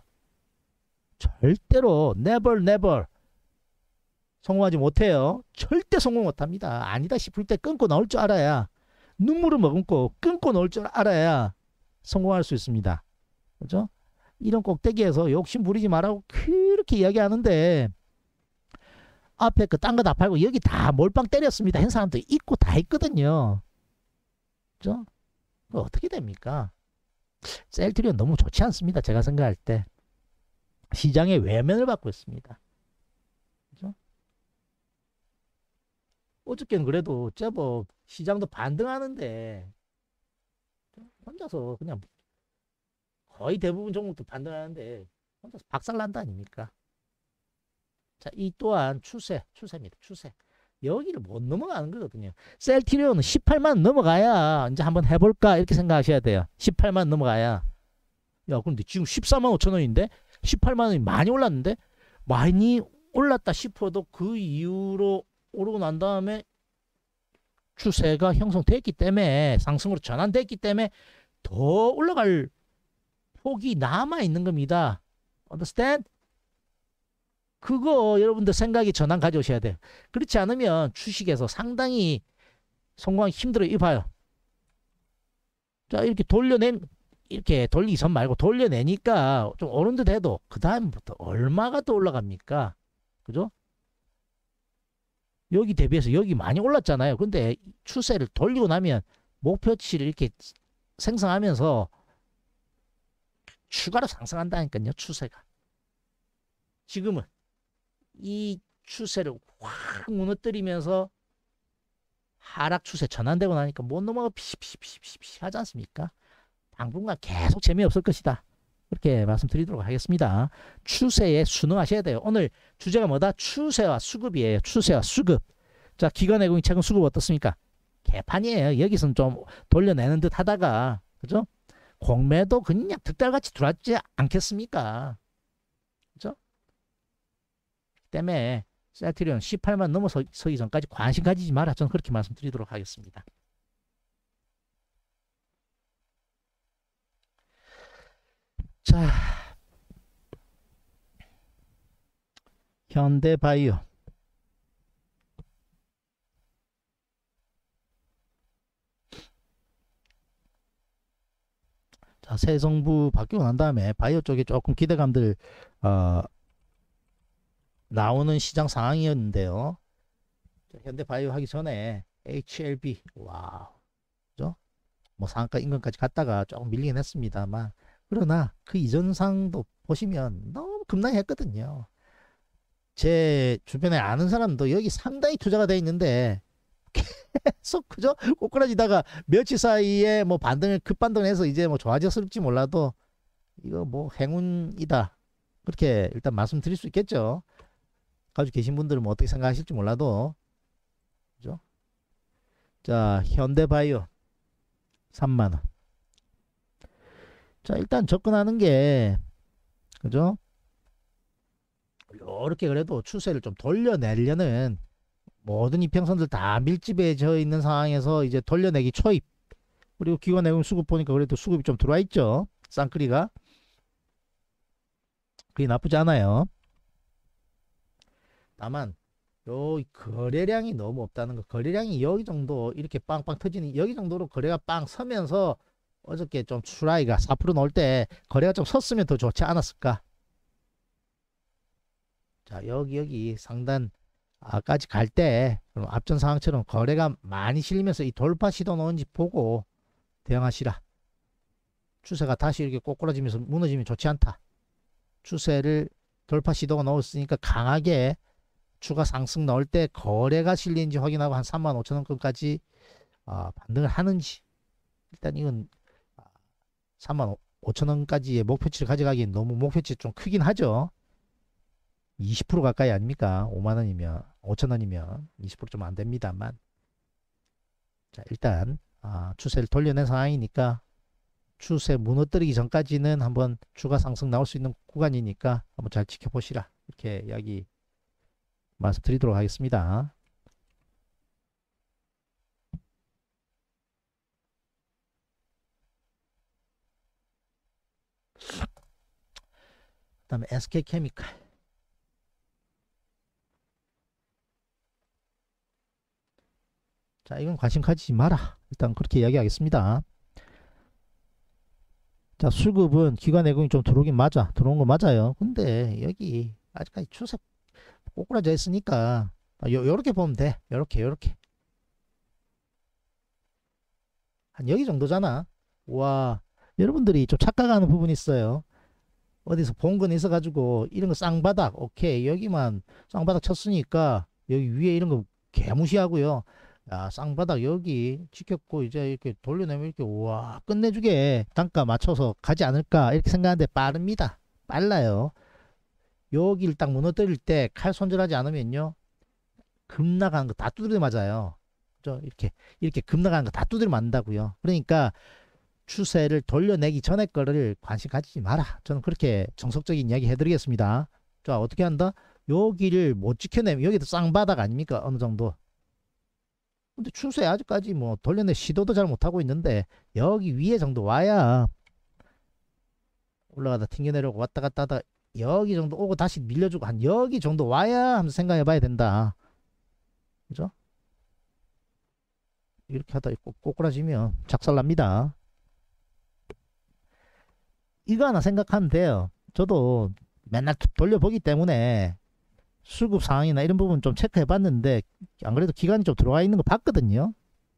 절대로 never never 성공하지 못해요. 절대 성공 못합니다. 아니다 싶을 때 끊고 나올 줄 알아야 눈물을 머금고 끊고 나올 줄 알아야 성공할 수 있습니다. 그죠? 이런 꼭대기에서 욕심 부리지 말라고 그렇게 이야기하는데 앞에 그 딴 거 다 팔고 여기 다 몰빵 때렸습니다. 한 사람도 있고 다 있거든요. 그죠? 어떻게 됩니까? 셀트리온 너무 좋지 않습니다. 제가 생각할 때. 시장의 외면을 받고 있습니다. 그죠? 어저께는 그래도 제법 시장도 반등하는데 혼자서 그냥 거의 대부분 종목도 반등하는데 혼자서 박살난다 아닙니까? 자, 이 또한 추세, 추세입니다. 추세. 여기를 못 넘어가는 거거든요. 셀트리온은 십팔만 원 넘어가야 이제 한번 해볼까 이렇게 생각하셔야 돼요. 십팔만 원 넘어가야. 야, 근데 지금 십사만 오천 원인데 십팔만 원이 많이 올랐는데 많이 올랐다 싶어도 그 이후로 오르고 난 다음에 추세가 형성됐기 때문에 상승으로 전환됐기 때문에 더 올라갈 폭이 남아 있는 겁니다. Understand? 그거 여러분들 생각이 전환 가져오셔야 돼요. 그렇지 않으면 주식에서 상당히 성공하기 힘들어요. 이봐요. 자, 이렇게 돌려낸 이렇게 돌리기 전 말고 돌려내니까 좀 오른 듯 해도 그 다음부터 얼마가 더 올라갑니까? 그죠? 여기 대비해서 여기 많이 올랐잖아요. 근데 추세를 돌리고 나면 목표치를 이렇게 생성하면서 추가로 상승한다니까요. 추세가. 지금은 이 추세를 확 무너뜨리면서 하락 추세 전환되고 나니까 못 넘어가 피시피시피시피시 하지 않습니까? 당분간 계속 재미없을 것이다. 그렇게 말씀드리도록 하겠습니다. 추세에 순응하셔야 돼요. 오늘 주제가 뭐다? 추세와 수급이에요. 추세와 수급. 자, 기관외국인 최근 수급 어떻습니까? 개판이에요. 여기서는 좀 돌려내는 듯 하다가, 그죠? 공매도 그냥 득달같이 들어왔지 않겠습니까? 그죠? 때문에 셀트리온 십팔만 넘어서기 전까지 관심 가지지 마라. 저는 그렇게 말씀드리도록 하겠습니다. 자, 현대바이오. 자, 새 정부 바뀌고 난 다음에 바이오 쪽에 조금 기대감들 어, 나오는 시장 상황이었는데요. 자, 현대바이오 하기 전에 에이치엘비, 와우, 그죠? 뭐 상한가 인근까지 갔다가 조금 밀리긴 했습니다만, 그러나 그 이전 상도 보시면 너무 급락했거든요. 제 주변에 아는 사람도 여기 상당히 투자가 돼 있는데 계속 그죠? 꼬꾸라지다가 며칠 사이에 뭐 반등을 급반등을 해서 이제 뭐 좋아졌을지 몰라도 이거 뭐 행운이다. 그렇게 일단 말씀드릴 수 있겠죠. 가지고 계신 분들은 뭐 어떻게 생각하실지 몰라도, 그죠? 자, 현대바이오 삼만 원. 자, 일단 접근하는 게, 그죠? 이렇게 그래도 추세를 좀 돌려내려는 모든 이평선들 다 밀집해져 있는 상황에서 이제 돌려내기 초입. 그리고 기관 내용 수급 보니까 그래도 수급이 좀 들어와 있죠. 쌍끌이가. 그게 나쁘지 않아요. 다만 요 거래량이 너무 없다는 거. 거래량이 여기 정도 이렇게 빵빵 터지는 여기 정도로 거래가 빵 서면서 어저께 좀 추라이가 사 퍼센트 넣을 때 거래가 좀 섰으면 더 좋지 않았을까. 자, 여기 여기 상단까지 갈 때 그럼 앞전 상황처럼 거래가 많이 실리면서 이 돌파 시도 넣은지 보고 대응하시라. 추세가 다시 이렇게 꼬꾸라지면서 무너지면 좋지 않다. 추세를 돌파 시도가 넣었으니까 강하게 추가 상승 넣을 때 거래가 실리는지 확인하고 한 삼만 오천 원권까지 어, 반등을 하는지. 일단 이건 삼만 오천 원까지의 목표치를 가져가기엔 너무 목표치 좀 크긴 하죠. 이십 퍼센트 가까이 아닙니까? 오만 원이면 오천 원이면 이십 퍼센트 좀 안 됩니다만. 자, 일단 아, 추세를 돌려낸 상황이니까 추세 무너뜨리기 전까지는 한번 추가 상승 나올 수 있는 구간이니까 한번 잘 지켜보시라. 이렇게 이야기 말씀드리도록 하겠습니다. 그 다음에 에스케이케미칼. 자, 이건 관심 가지지 마라. 일단 그렇게 이야기하겠습니다. 자, 수급은 기관 내공이 좀 들어오긴 맞아. 들어온 거 맞아요. 근데 여기 아직까지 추세 꼬꾸라져 있으니까 요, 요렇게 보면 돼. 요렇게 요렇게 한 여기 정도잖아. 와, 여러분들이 좀 착각하는 부분이 있어요. 어디서 본 건 있어 가지고 이런 거 쌍바닥, 오케이, 여기만 쌍바닥 쳤으니까 여기 위에 이런 거 개무시하고요. 야, 쌍바닥 여기 지켰고 이제 이렇게 돌려내면 이렇게 와 끝내주게 단가 맞춰서 가지 않을까 이렇게 생각하는데 빠릅니다. 빨라요. 여기를 딱 무너뜨릴 때 칼 손절하지 않으면요 급나가는 거 다 두드려 맞아요. 그죠? 이렇게 이렇게 급나가는 거 다 두드려 맞는다고요. 그러니까 추세를 돌려내기 전에 거를 관심 가지지 마라. 저는 그렇게 정석적인 이야기 해드리겠습니다. 자, 어떻게 한다? 여기를 못 지켜내면 여기도 쌍바닥 아닙니까? 어느 정도. 근데 추세 아직까지 뭐 돌려내 시도도 잘 못하고 있는데 여기 위에 정도 와야 올라가다 튕겨내려고 왔다 갔다 하다 여기 정도 오고 다시 밀려주고 한 여기 정도 와야 하면서 생각해 봐야 된다. 그죠? 이렇게 하다 꼬꾸라지면 작살납니다. 이거 하나 생각하면 돼요. 저도 맨날 돌려보기 때문에 수급 상황이나 이런 부분 좀 체크해 봤는데 안 그래도 기간이 좀 들어와 있는 거 봤거든요.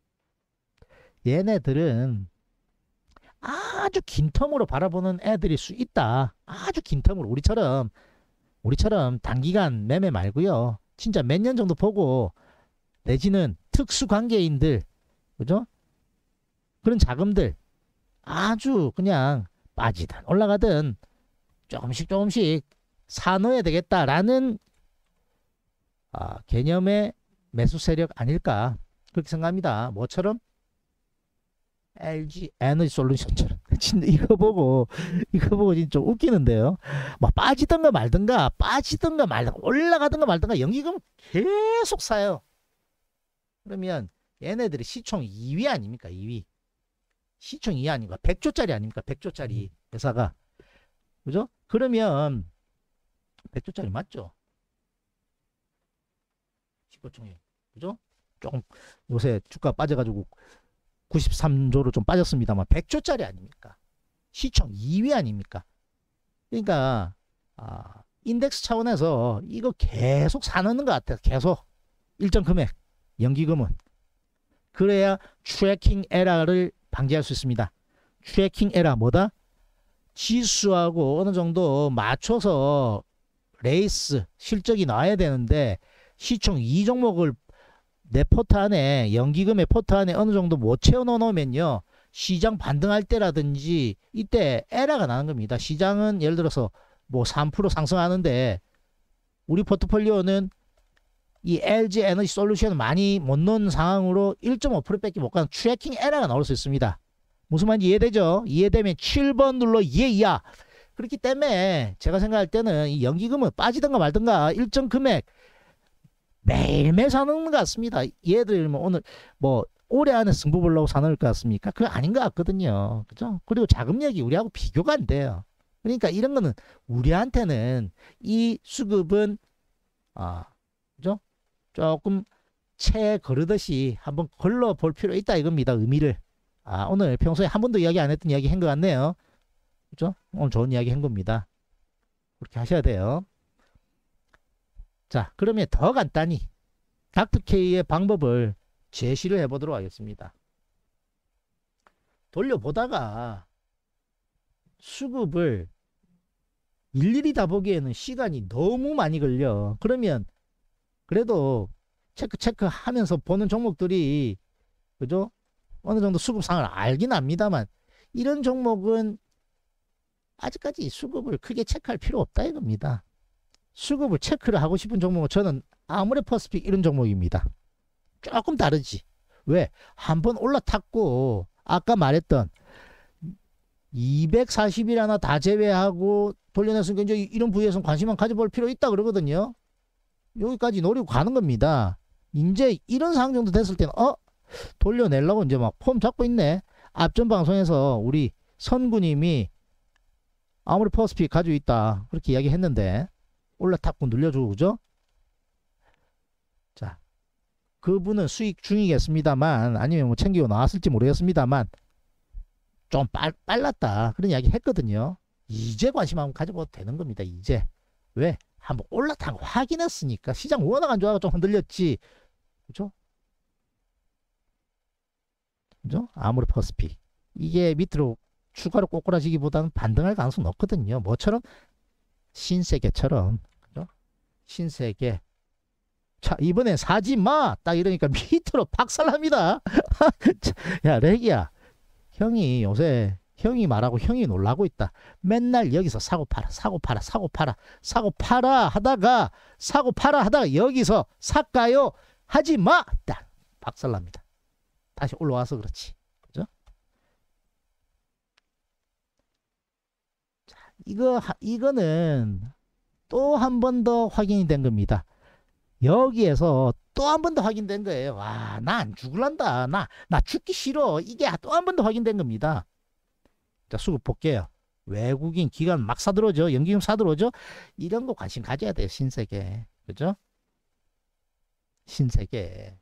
얘네들은 아주 긴 텀으로 바라보는 애들일 수 있다. 아주 긴 텀으로. 우리처럼 우리처럼 단기간 매매 말고요. 진짜 몇 년 정도 보고 내지는 특수 관계인들, 그죠? 그런 자금들 아주 그냥 빠지든 올라가든 조금씩 조금씩 사놓아야 되겠다라는 아, 개념의 매수 세력 아닐까 그렇게 생각합니다. 뭐처럼? 엘지 에너지 솔루션처럼. 진짜 이거 보고 이거 보고 진짜 좀 웃기는데요. 뭐 빠지든가 말든가 빠지든가 말든가 올라가든가 말든가 연기금 계속 사요. 그러면 얘네들이 시총 이 위 아닙니까? 이 위. 시총 이 위 아닙니까? 백 조짜리 아닙니까? 백 조짜리 회사가. 그죠? 그러면 백 조짜리 맞죠? 시가총액. 그죠? 조금 요새 주가 빠져가지고 구십삼 조로 좀 빠졌습니다만 백 조짜리 아닙니까? 시총 이 위 아닙니까? 그러니까 아, 인덱스 차원에서 이거 계속 사놓는 것 같아요. 계속 일정 금액 연기금은. 그래야 트래킹 에러를 방지할 수 있습니다. 트래킹 에러 뭐다? 지수하고 어느 정도 맞춰서 레이스 실적이 나와야 되는데 시총 이 종목을 내 포트 안에 연기금의 포트 안에 어느 정도 못 채워 놓으면요 시장 반등할 때라든지 이때 에러가 나는 겁니다. 시장은 예를 들어서 뭐 삼 퍼센트 상승하는데 우리 포트폴리오는 이 엘지 에너지 솔루션을 많이 못 넣은 상황으로 일 점 오 퍼센트밖에 못 가는 트래킹 에러가 나올 수 있습니다. 무슨 말인지 이해되죠? 이해되면 칠 번 눌러 예야. 그렇기 때문에 제가 생각할 때는 이 연기금은 빠지든가 말든가 일정 금액 매일매일 사놓는 것 같습니다. 얘들 뭐 오늘 뭐 올해 안에 승부 보려고 사놓을 것 같습니까? 그거 아닌 것 같거든요. 그죠? 그리고 자금력이 우리하고 비교가 안 돼요. 그러니까 이런 거는 우리한테는 이 수급은 아, 그죠? 조금 채 거르듯이 한번 걸러 볼 필요 있다 이겁니다. 의미를. 아, 오늘 평소에 한 번도 이야기 안 했던 이야기 한 것 같네요. 그죠? 오늘 좋은 이야기 한 겁니다. 그렇게 하셔야 돼요. 자, 그러면 더 간단히 닥터케이의 방법을 제시를 해보도록 하겠습니다. 돌려보다가 수급을 일일이 다 보기에는 시간이 너무 많이 걸려. 그러면 그래도 체크 체크 하면서 보는 종목들이 그죠? 어느 정도 수급상을 알긴 합니다만 이런 종목은 아직까지 수급을 크게 체크할 필요 없다 이겁니다. 수급을 체크를 하고 싶은 종목은 저는 아모레퍼시픽 이런 종목입니다. 조금 다르지. 왜? 한번 올라탔고 아까 말했던 이백사십일 하나 다 제외하고 돌려냈으니까 이제 이런 부위에서는 관심만 가져볼 필요 있다 그러거든요. 여기까지 노리고 가는 겁니다. 이제 이런 상황 정도 됐을 때는 어? 돌려내려고 이제 막 폼 잡고 있네. 앞전 방송에서 우리 선구님이 아모레퍼시픽 가지고 있다 그렇게 이야기했는데 올라탔고 늘려주고 그죠? 자, 그분은 수익 중이겠습니다만 아니면 뭐 챙기고 나왔을지 모르겠습니다만 좀 빨, 빨랐다 그런 이야기 했거든요. 이제 관심 한번 가져봐도 되는 겁니다. 이제. 왜? 한번 올라탄 거 확인했으니까. 시장 워낙 안 좋아서 좀 흔들렸지. 그죠? 그죠? 아모레퍼시픽 이게 밑으로 추가로 꼬꾸라지기보다는 반등할 가능성은 없거든요. 뭐처럼? 신세계처럼. 그죠? 신세계. 자, 이번엔 사지 마! 딱 이러니까 밑으로 박살납니다. 야, 렉이야. 형이 요새 형이 말하고 형이 놀라고 있다. 맨날 여기서 사고 팔아, 사고 팔아, 사고 팔아, 사고 팔아 하다가 사고 팔아 하다가 여기서 살까요? 하지 마! 딱 박살납니다. 다시 올라와서 그렇지. 그죠? 자, 이거, 이거는 또 한 번 더 확인이 된 겁니다. 여기에서 또 한 번 더 확인된 거예요. 와, 나 안 죽을란다. 나, 나 죽기 싫어. 이게 또 한 번 더 확인된 겁니다. 자, 수급 볼게요. 외국인 기관 막 사들어오죠. 연기금 사들어오죠. 이런 거 관심 가져야 돼요. 신세계. 그죠? 신세계.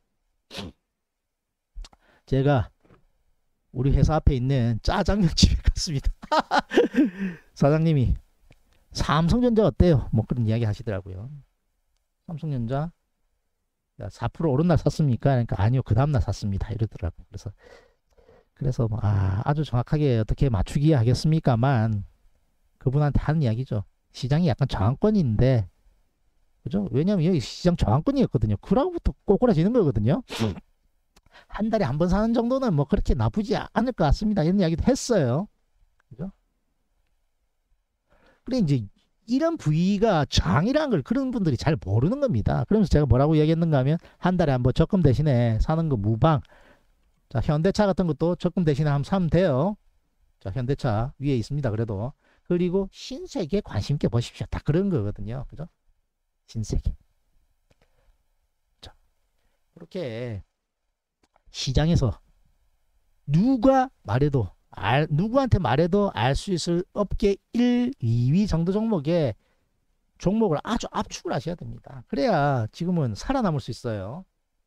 제가 우리 회사 앞에 있는 짜장면 집에 갔습니다. 사장님이 삼성전자 어때요? 뭐 그런 이야기 하시더라고요. 삼성전자 사 퍼센트 오른 날 샀습니까? 그러니까 아니요, 그 다음날 샀습니다 이러더라고. 그래서 그래서 뭐 아, 아주 정확하게 어떻게 맞추기 하겠습니까만 그분한테 하는 이야기죠. 시장이 약간 저항권인데, 그죠? 왜냐면 여기 시장 저항권이었거든요. 그러고부터 꼬꾸라지는 거거든요. 한 달에 한 번 사는 정도는 뭐 그렇게 나쁘지 않을 것 같습니다. 이런 이야기도 했어요. 그죠? 그래, 이제 이런 부위가 저항이라는 걸 그런 분들이 잘 모르는 겁니다. 그러면서 제가 뭐라고 이야기했는가 하면 한 달에 한 번 적금 대신에 사는 거 무방. 자, 현대차 같은 것도 적금 대신에 한번 사면 돼요. 자, 현대차 위에 있습니다. 그래도. 그리고 신세계에 관심 있게 보십시오. 다 그런 거거든요. 그죠? 신세계. 자, 그렇게 시장에서 누가 말해도 알, 누구한테 말해도 알 수 있을 업계 일, 이 위 정도 종목에 종목을 아주 압축을 하셔야 됩니다. 그래야 지금은 살아남을 수 있어요.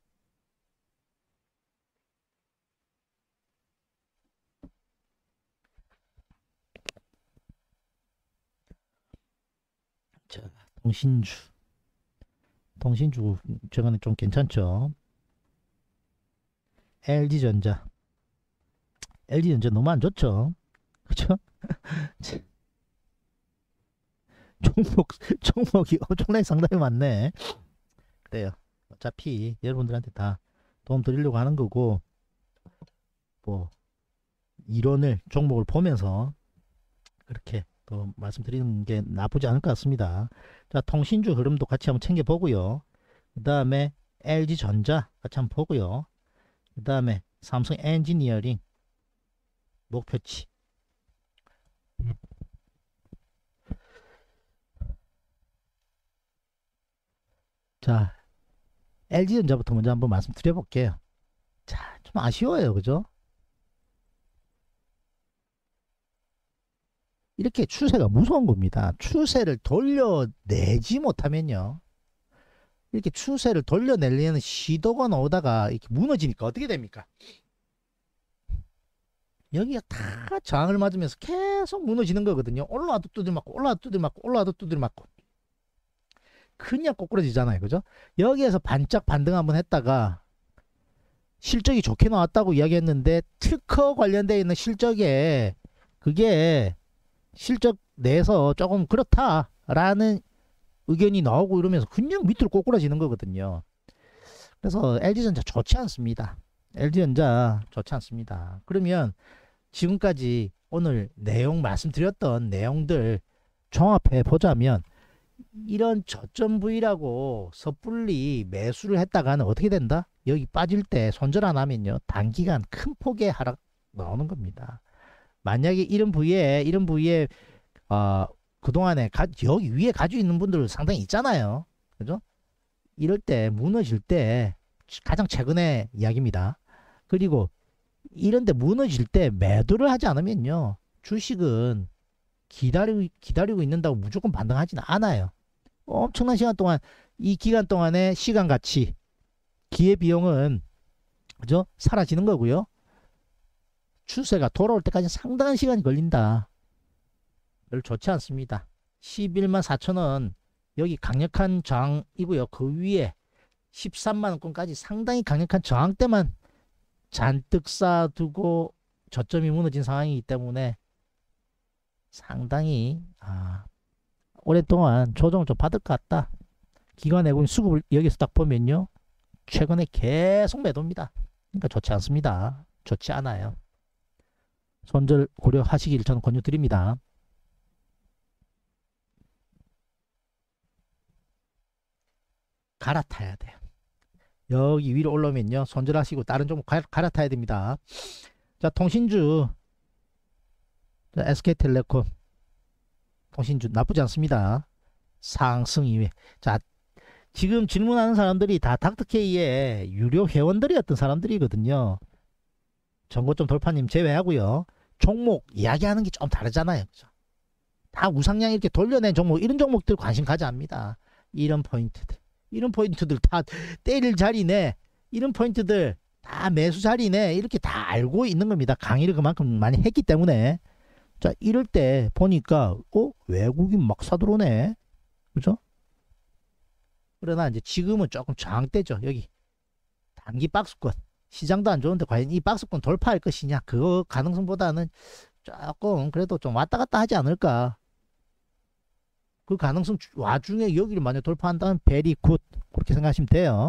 자, 동신주. 동신주 저거는 좀 괜찮죠. 엘지전자. 엘지전자 너무 안 좋죠. 그죠? 종목, 종목이 엄청나게 상당히 많네. 그래요. 어차피 여러분들한테 다 도움 드리려고 하는 거고, 뭐, 이론을, 종목을 보면서 그렇게 또 말씀드리는 게 나쁘지 않을 것 같습니다. 자, 통신주 흐름도 같이 한번 챙겨보고요. 그 다음에 엘지전자 같이 한번 보고요. 그 다음에 삼성 엔지니어링 목표치. 자, 엘지전자부터 먼저 한번 말씀드려볼게요. 자, 좀 아쉬워요. 그죠? 이렇게 추세가 무서운 겁니다. 추세를 돌려내지 못하면요. 이렇게 추세를 돌려내려는 시도가 나오다가 이렇게 무너지니까 어떻게 됩니까? 여기가 다 저항을 맞으면서 계속 무너지는 거거든요. 올라와도 두들맞고 올라와도 두들맞고 올라와도 두들맞고 그냥 꼬꾸라지잖아요. 그죠? 여기에서 반짝 반등 한번 했다가 실적이 좋게 나왔다고 이야기했는데 특허 관련되어 있는 실적에 그게 실적 내에서 조금 그렇다라는 의견이 나오고 이러면서 그냥 밑으로 꼬꾸라지는 거거든요. 그래서 엘지전자 좋지 않습니다. 엘지전자 좋지 않습니다. 그러면 지금까지 오늘 내용 말씀드렸던 내용들 종합해 보자면 이런 저점 부위라고 섣불리 매수를 했다가는 어떻게 된다? 여기 빠질 때 손절 안 하면요 단기간 큰 폭의 하락 나오는 겁니다. 만약에 이런 부위에 이런 부위에 어, 그동안에 가, 여기 위에 가지고 있는 분들 상당히 있잖아요. 그죠? 이럴 때 무너질 때 가장 최근의 이야기입니다. 그리고 이런데 무너질 때 매도를 하지 않으면요 주식은 기다리고 기다리고 있는다고 무조건 반등하지는 않아요. 엄청난 시간 동안 이 기간 동안의 시간 가치 기회 비용은 그죠? 사라지는 거고요. 추세가 돌아올 때까지 상당한 시간이 걸린다. 별로 좋지 않습니다. 십일만 사천 원 여기 강력한 저항이고요. 그 위에 십삼만 원권까지 상당히 강력한 저항대만 잔뜩 쌓아두고 저점이 무너진 상황이기 때문에 상당히 아, 오랫동안 조정을 좀 받을 것 같다. 기관 외국인 수급을 여기서 딱 보면요. 최근에 계속 매도입니다. 그러니까 좋지 않습니다. 좋지 않아요. 손절 고려하시길 저는 권유드립니다. 갈아타야 돼요. 여기 위로 올라오면요. 손절하시고 다른 종목 갈아타야 됩니다. 자, 통신주. 자, 에스케이텔레콤. 통신주 나쁘지 않습니다. 상승 이외. 자, 지금 질문하는 사람들이 다 닥터케이의 유료 회원들이었던 사람들이거든요. 정보점 돌파님 제외하고요. 종목 이야기하는 게 좀 다르잖아요. 그죠? 다 우상향 이렇게 돌려낸 종목 이런 종목들 관심 가져 합니다. 이런 포인트들. 이런 포인트들 다 때릴 자리네. 이런 포인트들 다 매수 자리네. 이렇게 다 알고 있는 겁니다. 강의를 그만큼 많이 했기 때문에. 자, 이럴 때 보니까 어? 외국인 막 사들어오네. 그죠? 그러나 이제 지금은 조금 저항대죠. 여기 단기 박스권. 시장도 안 좋은데 과연 이 박스권 돌파할 것이냐, 그 가능성보다는 조금 그래도 좀 왔다 갔다 하지 않을까. 그 가능성 와중에 여기를 만약 돌파한다면 베리 굿, 그렇게 생각하시면 돼요.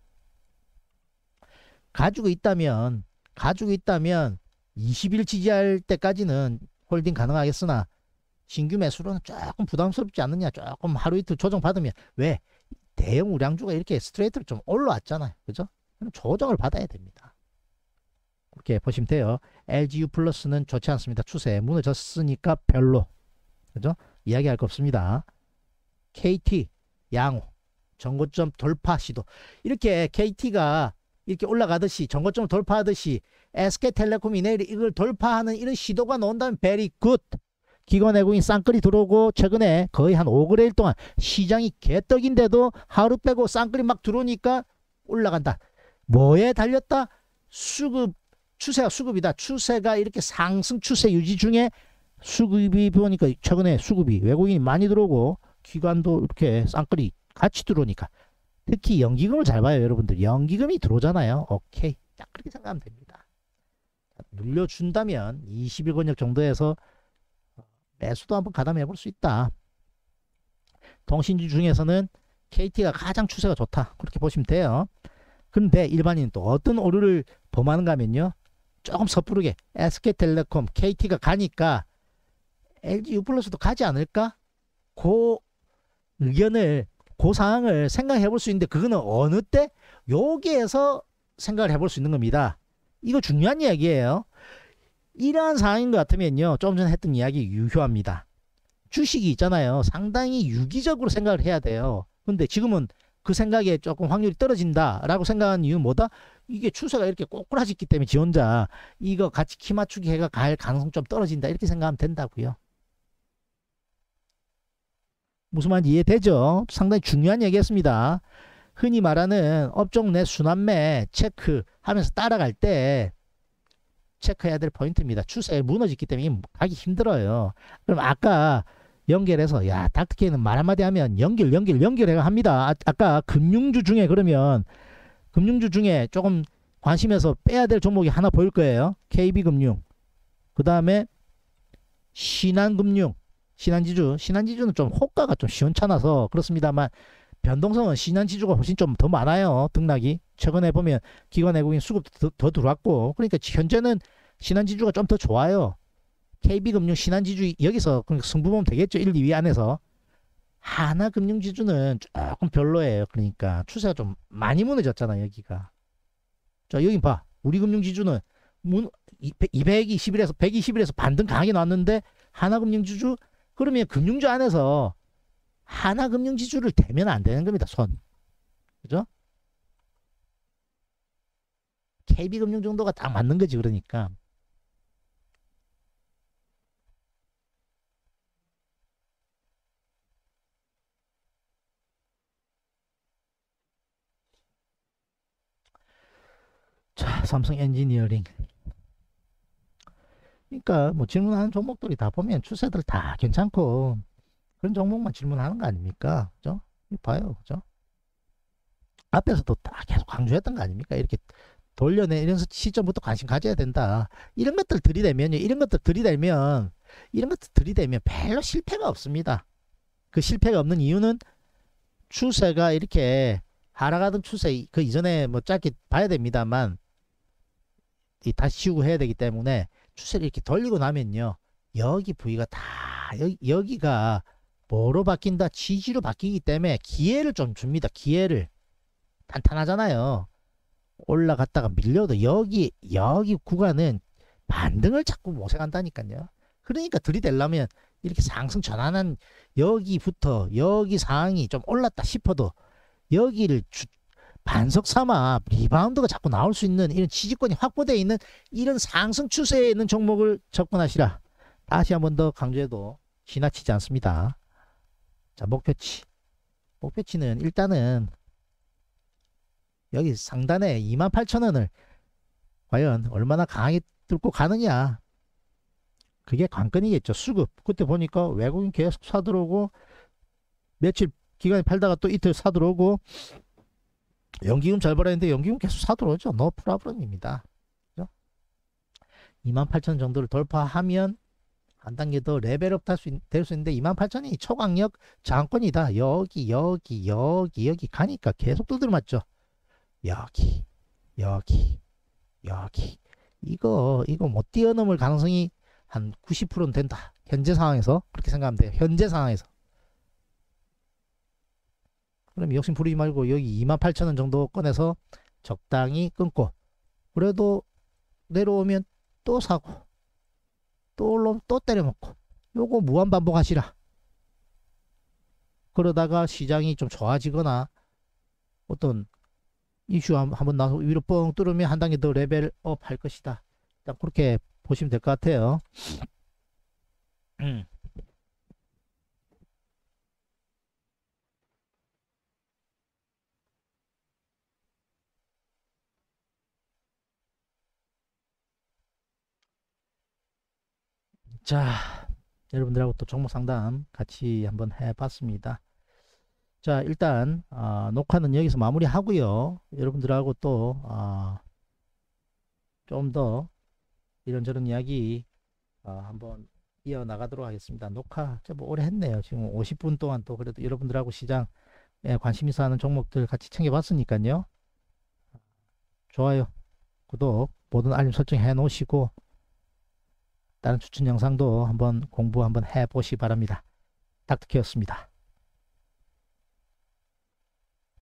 가지고 있다면 가지고 있다면 이십 일 지지할 때까지는 홀딩 가능하겠으나 신규 매수로는 조금 부담스럽지 않느냐. 조금 하루 이틀 조정 받으면, 왜? 대형 우량주가 이렇게 스트레이트로 좀 올라왔잖아요. 그죠? 조정을 받아야 됩니다. 그렇게 보시면 돼요. 엘지유 플러스는 좋지 않습니다. 추세 무너졌으니까 별로. 그죠? 이야기할 거 없습니다. 케이티, 양호, 전고점 돌파 시도. 이렇게 케이티가 이렇게 올라가듯이 전고점을 돌파하듯이 에스케이텔레콤이 내일 이걸 돌파하는 이런 시도가 나온다면 베리 굿. 기관 외국인 쌍끌이 들어오고 최근에 거의 한 오 거래일 동안 시장이 개떡인데도 하루 빼고 쌍끌이 막 들어오니까 올라간다. 뭐에 달렸다? 수급, 추세가 수급이다. 추세가 이렇게 상승 추세 유지 중에 수급이 보니까 최근에 수급이 외국인이 많이 들어오고 기관도 이렇게 쌍끌이 같이 들어오니까, 특히 연기금을 잘 봐요. 여러분들 연기금이 들어오잖아요. 오케이, 딱 그렇게 생각하면 됩니다. 눌려준다면 이십 일 권역 정도에서 매수도 한번 가담해 볼 수 있다. 통신주 중에서는 케이티가 가장 추세가 좋다, 그렇게 보시면 돼요. 근데 일반인은 또 어떤 오류를 범하는가 하면요, 조금 섣부르게 에스케이텔레콤, 케이티가 가니까 엘지유 플러스도 가지 않을까? 그 의견을, 그 상황을 생각해 볼 수 있는데, 그거는 어느 때? 여기에서 생각을 해볼 수 있는 겁니다. 이거 중요한 이야기예요. 이러한 상황인 것 같으면요, 좀 전에 했던 이야기 유효합니다. 주식이 있잖아요, 상당히 유기적으로 생각을 해야 돼요. 근데 지금은 그 생각에 조금 확률이 떨어진다 라고 생각하는 이유는 뭐다? 이게 추세가 이렇게 꼬꾸라졌기 때문에 지 혼자 이거 같이 키 맞추기 해가 갈 가능성 좀 떨어진다, 이렇게 생각하면 된다고요. 무슨 말인지 이해되죠? 상당히 중요한 얘기였습니다. 흔히 말하는 업종 내 순환매 체크하면서 따라갈 때 체크해야 될 포인트입니다. 추세에 무너졌기 때문에 가기 힘들어요. 그럼 아까 연결해서, 야, 닥터케이는 말 한마디 하면 연결 연결 연결해가 합니다. 아, 아까 금융주 중에, 그러면 금융주 중에 조금 관심에서 빼야 될 종목이 하나 보일 거예요. 케이비금융, 그 다음에 신한금융, 신한지주. 신한지주는 좀 호가가 좀 시원찮아서 그렇습니다만 변동성은 신한지주가 훨씬 좀 더 많아요. 등락이 최근에 보면 기관 외국인 수급도 더, 더 들어왔고, 그러니까 현재는 신한지주가 좀 더 좋아요. 케이비금융, 신한지주 여기서 승부 보면 되겠죠. 일, 이 위 안에서. 하나금융지주는 조금 별로예요. 그러니까 추세가 좀 많이 무너졌잖아 여기가. 자, 여기 봐. 우리금융지주는 이백이십일에서 백이십일에서 반등 강하게 나왔는데, 하나금융지주, 그러면 금융주 안에서 하나금융지주를 대면 안 되는 겁니다. 손. 그죠? 케이비금융 정도가 딱 맞는 거지. 그러니까 자, 삼성 엔지니어링. 그러니까 뭐 질문하는 종목들이 다 보면 추세들 다 괜찮고 그런 종목만 질문하는 거 아닙니까? 그죠? 봐요. 그죠? 앞에서도 다 계속 강조했던 거 아닙니까? 이렇게 돌려내, 이런 시점부터 관심 가져야 된다. 이런 것들 들이대면요. 이런 것들 들이대면, 이런 것들 들이대면 별로 실패가 없습니다. 그 실패가 없는 이유는 추세가 이렇게 하락하던 추세, 그 이전에 뭐 짧게 봐야 됩니다만, 이 다시 치우고 해야 되기 때문에 추세를 이렇게 돌리고 나면요. 여기 부위가 다, 여기, 여기가 뭐로 바뀐다? 지지로 바뀌기 때문에 기회를 좀 줍니다. 기회를. 탄탄하잖아요. 올라갔다가 밀려도 여기 여기 구간은 반등을 자꾸 모색한다니까요. 그러니까 들이대려면 이렇게 상승 전환한 여기부터, 여기 상황이 좀 올랐다 싶어도 여기를 주, 반석 삼아 리바운드가 자꾸 나올 수 있는 이런 지지권이 확보되어 있는 이런 상승 추세에 있는 종목을 접근하시라. 다시 한 번 더 강조해도 지나치지 않습니다. 자, 목표치. 목표치는 일단은 여기 상단에 이만 팔천 원을 과연 얼마나 강하게 뚫고 가느냐, 그게 관건이겠죠. 수급. 그때 보니까 외국인 계속 사들어오고 며칠 기관이 팔다가 또 이틀 사들어오고 연기금 잘 벌었는데 연기금 계속 사들어오죠. 노 프라블럼입니다. 그죠? 이만 팔천 정도를 돌파하면 한 단계 더 레벨업 될 수 있는데 이만 팔천이 초강력 저항권이다. 여기 여기 여기 여기 가니까 계속 두드려 맞죠. 여기 여기 여기 이거 이거 못 뛰어넘을 가능성이 한 구십 퍼센트는 된다. 현재 상황에서 그렇게 생각하면 돼요. 현재 상황에서. 그럼 욕심 부리지 말고 여기 이만 팔천 원 정도 꺼내서 적당히 끊고 그래도 내려오면 또 사고 또 올라오면 또 때려먹고 요거 무한 반복하시라. 그러다가 시장이 좀 좋아지거나 어떤 이슈 한번 나서 위로 뻥 뚫으면 한 단계 더 레벨업 할 것이다. 일단 그렇게 보시면 될 것 같아요. 음. 자, 여러분들하고 또 종목 상담 같이 한번 해봤습니다. 자, 일단 어, 녹화는 여기서 마무리하고요. 여러분들하고 또 어, 좀 더 이런저런 이야기 어, 한번 이어나가도록 하겠습니다. 녹화 뭐 오래 했네요. 지금 오십 분 동안 또 그래도 여러분들하고 시장에 관심 있어 하는 종목들 같이 챙겨봤으니까요. 좋아요, 구독, 모든 알림 설정 해 놓으시고 다른 추천 영상도 한번 공부 한번 해 보시기 바랍니다. 닥터케였습니다.